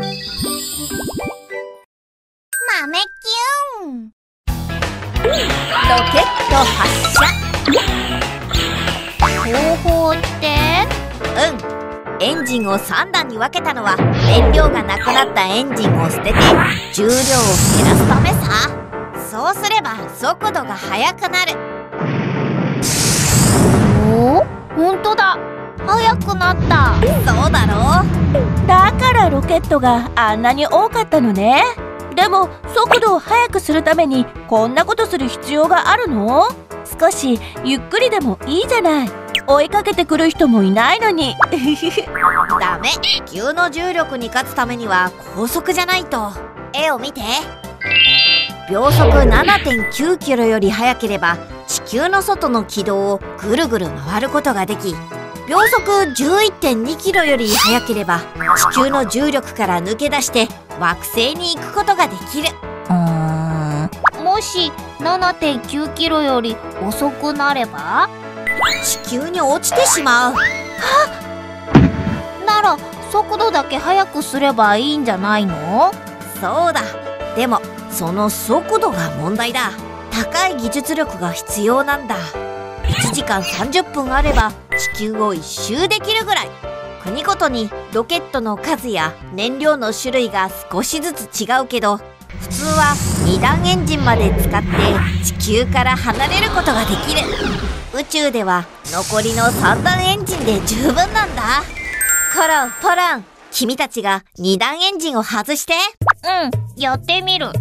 豆キュン。 ロケット発射。 方法って？ エンジンを3段に分けたのは燃料がなくなったエンジンを捨てて重量を減らすためさ。そうすれば速度が速くなる。 おお、ほんとだ。速くなった。 そうだろう。 だからロケットがあんなに多かったのね。でも速度を速くするためにこんなことする必要があるの？少しゆっくりでもいいじゃない。追いかけてくる人もいないのに。 ダメ。地球の重力に勝つためには高速じゃないと。絵を見て。秒速 7.9 キロより速ければ地球の外の軌道をぐるぐる回ることができ、秒速 11.2 キロより速ければ地球の重力から抜け出して惑星に行くことができる。 もし 7.9 キロより遅くなれば地球に落ちてしまう。 なら速度だけ速くすればいいんじゃないの？ そうだ。でもその速度が問題だ。高い技術力が必要なんだ。1時間30分あれば地球を一周できるぐらい。国ごとにロケットの数や燃料の種類が少しずつ違うけど、普通は2段エンジンまで使って地球から離れることができる。宇宙では残りの3段エンジンで十分なんだ。コロンポロン、君たちが2段エンジンを外して。 やってみる。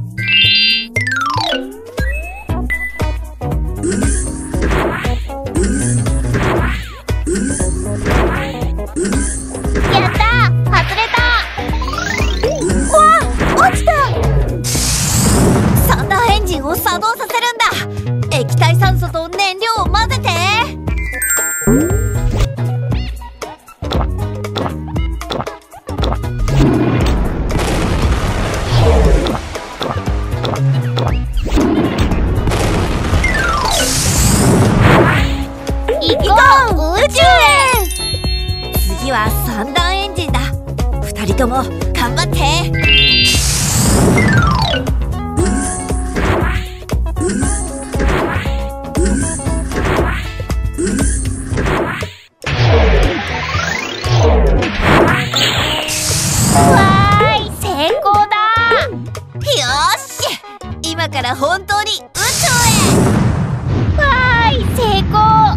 やったー、外れた。 わあ、落ちた。3段エンジンを作動させるんだ。液体酸素と燃料を混ぜて。 行こう、宇宙へ。 次は3段エンジンだ。2人とも頑張って。 わーい、成功だ。 よーし、今から本当に宇宙へ。 わーい、成功。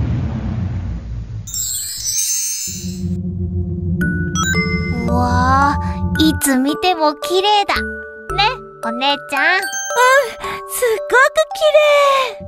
うわー、いつ見ても綺麗だね、お姉ちゃん。 すっごく綺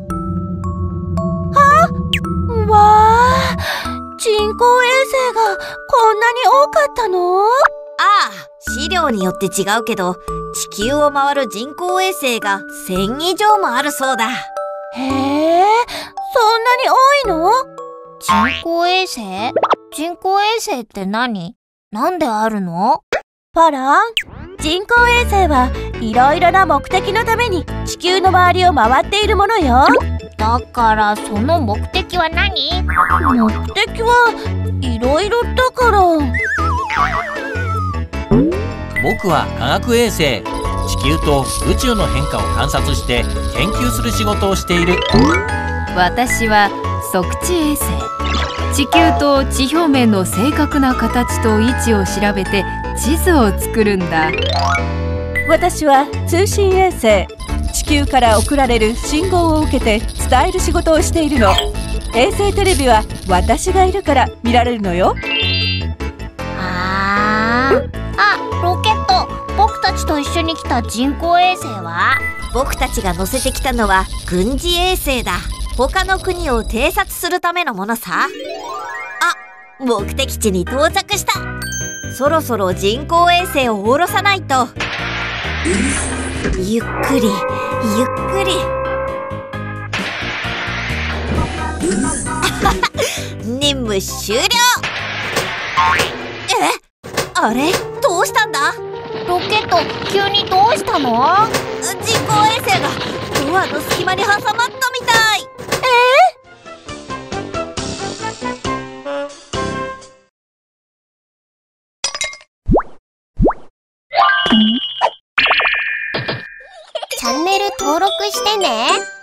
麗。わあ、人工衛星がこんなに多かったの？ ああ、資料によって違うけど地球を回る人工衛星が1000以上もあるそうだ。 へえ、そんなに多いの？ 人工衛星？人工衛星って何？なんであるの？ パラン、人工衛星はいろいろな目的のために地球の周りを回っているものよ。 だからその目的は何？ 目的はいろいろだから。 僕は科学衛星、地球と宇宙の変化を観察して研究する仕事をしている。 私は測地衛星、地球と地表面の正確な形と位置を調べて地図を作るんだ。 私は通信衛星、地球から送られる信号を受けて伝える仕事をしているの。衛星テレビは私がいるから見られるのよ。 ロケット。僕たちと一緒に来た人工衛星は？ 僕たちが乗せてきたのは軍事衛星だ。他の国を偵察するためのものさ。あ、目的地に到着した。そろそろ人工衛星を下ろさないと。ゆっくりゆっくり。任務終了。あれ、どうしたんだ？ ロケット、急にどうしたの？ 人工衛星がドアの隙間に挟まったみたい。 登録してね。